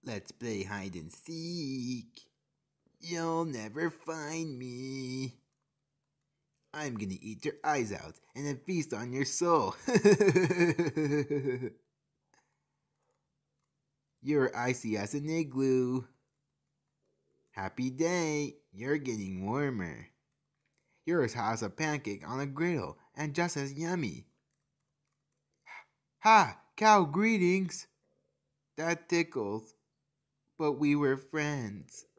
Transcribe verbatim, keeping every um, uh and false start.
Let's play hide and seek. You'll never find me. I'm gonna eat your eyes out and then feast on your soul. You're icy as an igloo. Happy day, you're getting warmer. You're as hot as a pancake on a griddle and just as yummy. Ha! Cow greetings! That tickles, but we were friends.